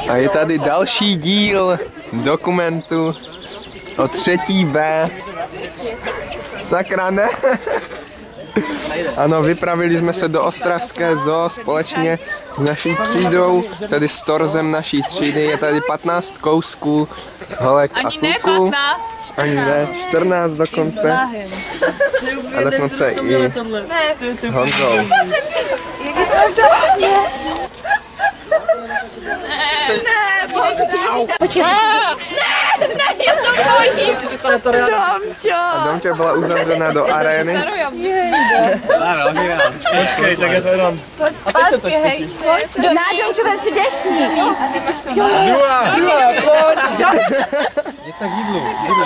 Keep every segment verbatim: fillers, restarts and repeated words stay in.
A je tady další díl dokumentu o třetí B. Sakra, ne? Ano, vypravili jsme se do ostravské zoo společně s naší třídou, tedy s torzem naší třídy. Je tady patnáct kousků, holek a kluků. Ani ne, čtrnáct dokonce. A dokonce i s Honzou. Ne, já jsem bojím. Domčo. A Domča byla uzavřena do arény. Počkej, tak je to jenom... Pojď zpátky, hej. Na Domčo, vem si deštník. Druhá! Druhá, pojď! Něco k jídlu.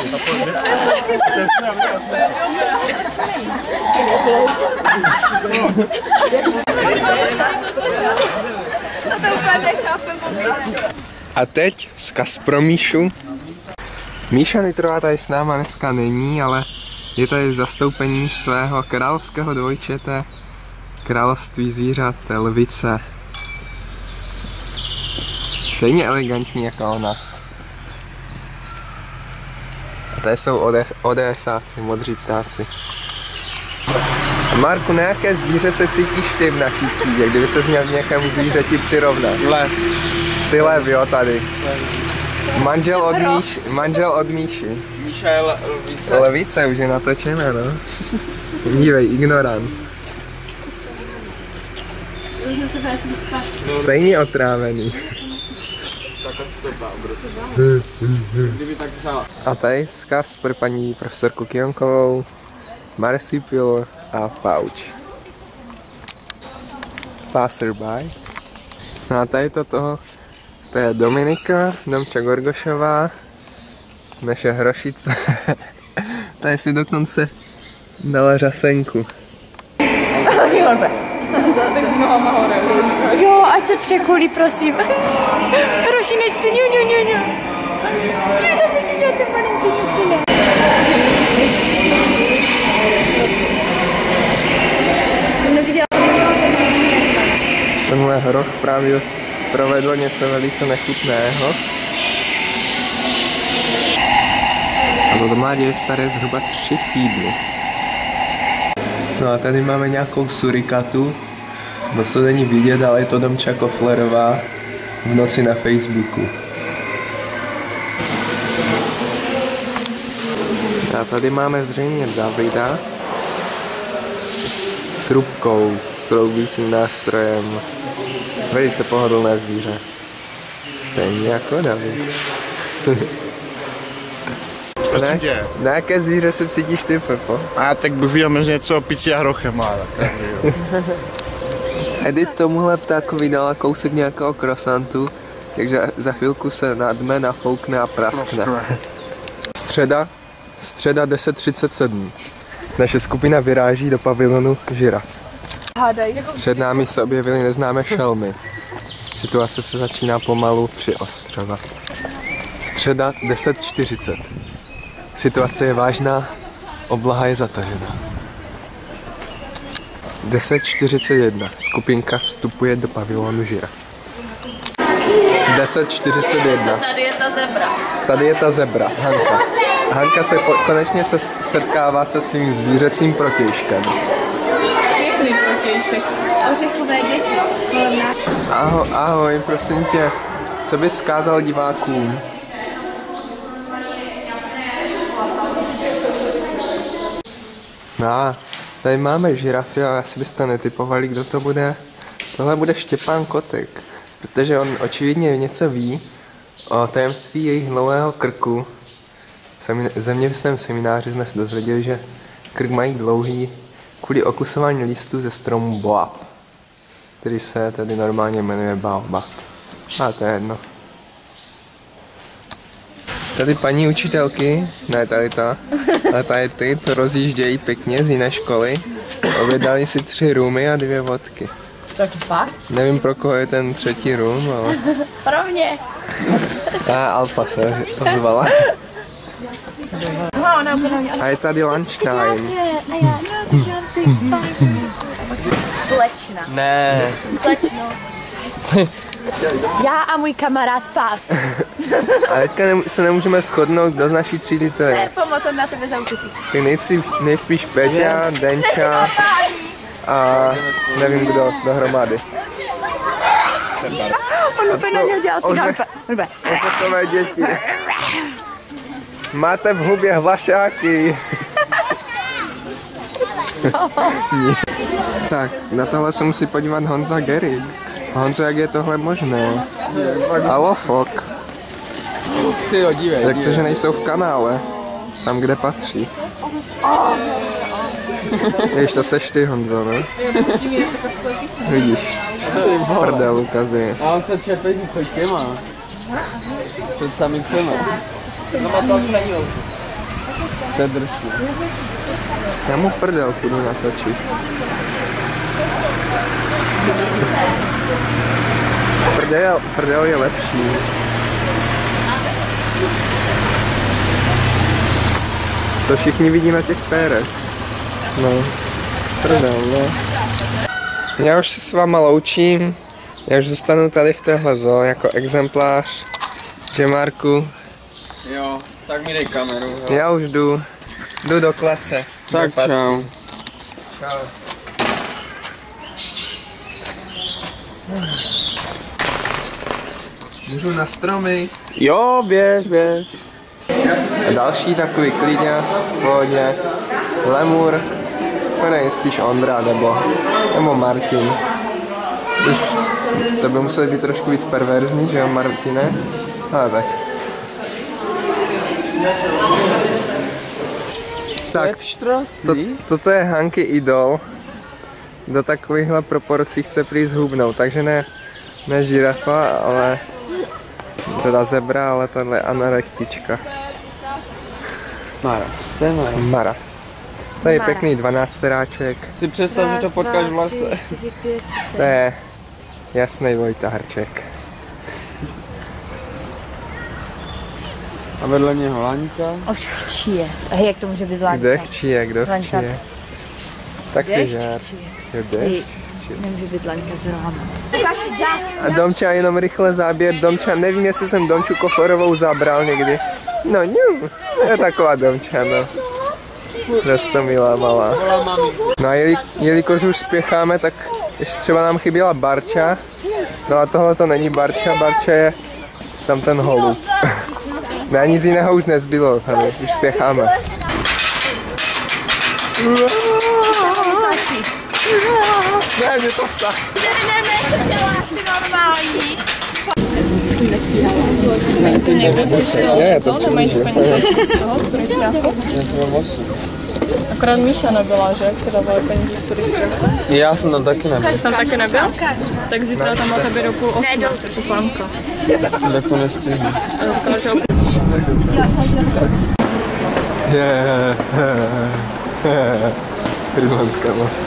A teď vzkaz pro Míšu. Míša Nitrová tady s náma dneska není, ale je tady v zastoupení svého královského dvojčete, království zvířat, lvice. Stejně elegantní jako ona. A tady jsou ODSáci, modří ptáci. A Marku, na jaké zvíře se cítíš ty v naší třídě, kdyby ses měl k nějakému zvířeti přirovnat? Lev. Jsi lev, jo, tady. Manžel od, Míš, manžel od Míši. Míša je lvice. Levice už je natočené, no. Dívej, ignorant. Stejně otrávený. A tady vzkaz pro paní profesorku Kionkovou, Marsupial a Pouch. Passerby. No a tady to toho, to je Dominika, Domča Gorgošová, naše hrošice. Tady si dokonce dala řasenku. Jo, ať se překulí, prosím. Hrošinečci, ňu, ňu, ňu, ňu. Je to vidíte, ty malinký ňucine. Tenhle hroch právě provedl něco velice nechutného. A to mládě je staré zhruba tři týdny. No a tady máme nějakou surikatu. Moc to není vidět, ale je to Domča Koflerová v noci na Facebooku. A tady máme zřejmě Davida s trubkou, s troubícím nástrojem. Velice pohodlné zvíře. Stejně jako David. Prosím na, tě. na jaké zvíře se cítíš ty, Pepo? A tak bych viděl mezi něco picí a hrochem, ale. Edith tomuhle ptákovi dala kousek nějakého krosantu, takže za chvilku se nadme, nafoukne a praskne. Středa, středa deset třicet sedm. Naše skupina vyráží do pavilonu žiraf. Před námi se objevily neznámé šelmy. Situace se začíná pomalu přiostřovat. Středa deset čtyřicet. Situace je vážná, obloha je zatažená. deset čtyřicet jedna. Skupinka vstupuje do pavilonu žiraf. deset čtyřicet jedna. Tady je ta zebra. Tady je ta zebra, Hanka. Hanka se po, konečně se setkává se svým zvířecím protějškem. Pěkný protějšek. Ořechové děti. Ahoj, ahoj, prosím tě, co bys vzkázal divákům? No a tady máme žirafy a asi byste netypovali, kdo to bude. Tohle bude Štěpán Kotek, protože on očividně něco ví o tajemství jejich dlouhého krku. V zeměpisném semináři jsme se dozvěděli, že krk mají dlouhý kvůli okusování listů ze stromu boab, který se tady normálně jmenuje baobab. A to je jedno. Tady paní učitelky, ne tady ta, ale tady ty, to rozjíždějí pěkně z jiné školy. Objednali si tři rumy a dvě vodky. Tak fakt? Nevím, pro koho je ten třetí rum, ale... Pro mě. A Alfa se ozvala. A je tady lunchtime. A já, no, tak si Slečna. Ne. Slečno. Já a můj kamarád Pás. A teďka ne, se nemůžeme shodnout, kdo z naší třídy to je. Pomotor na tebe zautočí. Tak nejspíš, nejspíš Peťa, Denča a nevím kdo dohromady. On úplně na něj dělal ty dalpa. Opotové děti. Máte v hubě hlašáky. Tak, na tohle se musí podívat Honza Gerig. Honzo, jak je tohle možné? Alo, fok. Tyjo, dívej, Jak to, že nejsou v kanále? Tam, kde patří. Víš, to seš ty, Honzo, ne? Vidíš. Prdel ukazuje. A on se čepí před těma. Před samicema. No má to asi není velký. To je drsný. Já mu prdel půjdu natočit. Prdel, prdel je lepší. Co všichni vidí na těch pérech. No, prdel, no. Já už se s váma loučím. Já už zůstanu tady v téhle zoo jako exemplář. Že, Marku? Jo, tak mi dej kameru. Jo. Já už jdu. Jdu do klece. Tak čau. Čau. Můžu na stromy. Jo, běž, běž. A další takový klidňas, pohodě. Lemur. To je spíš Ondra nebo, nebo Martin. Když, to by muselo být trošku víc perverzní, že jo, Martine? Ale tak. Tak, to, toto je Hanky idol. Do takovýchhle proporcí chce prý zhubnout, takže ne, ne žirafa, ale teda zebra, ale tahle anorektička. Maras, to je Maras. Maras. To je pěkný dvanácteráček. Si představ, že to potkáš v lese. To je jasný Vojtárček. A vedle něho Laňka. Už chčíje. A jak to může být Laňka? Kde chčíje, kdo Laňka. chčíje? Tak si žár. Kde? Nemůže být Laňka zelená. A Domča, jenom rychle záběr. Domča, nevím, jestli jsem Domču Koforovou zabral někdy. No, ňu, je taková Domča, no. Dosto milá, malá. No a jeli, jelikož už spěcháme, tak ještě třeba nám chyběla Barča. No a tohle to není Barča, Barča je tam ten holub. No a nic jiného už nezbylo, tady, už spěcháme. Ne, mě to vsah. Ne, to přijde. Akorát Míša nebyla, že? Jak se dávali peníze z turistů. Já jsem tam taky nebyl. Jsi tam taky nebyl? Tak zítra tam máte být do půl osm, takže pánka. Tak to nestihnu. A říkala, že Frýdlanské mosty.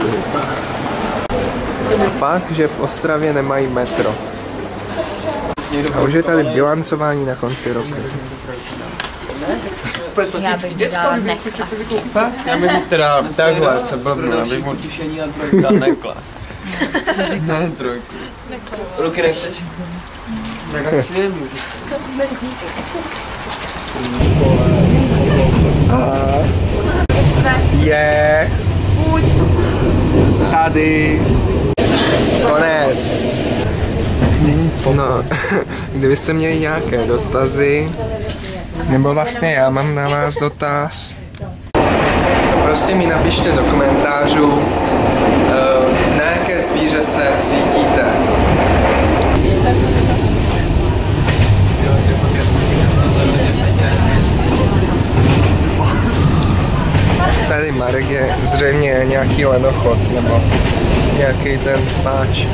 Pak, že v Ostravě nemají metro. A už je tady bilancování na konci roku. Já bych dala nechta. Já bych teda takhle se blbnu, abych mu dal neklas. Ne, trojku. Ruky nechceš? Tak si je můžu. Je tady konec. No, kdybyste měli nějaké dotazy, nebo vlastně já mám na vás dotaz, prostě mi napište do komentářů, na jaké zvíře se cítíte. Tady Marek je zřejmě nějaký lenochod nebo nějaký ten spáč.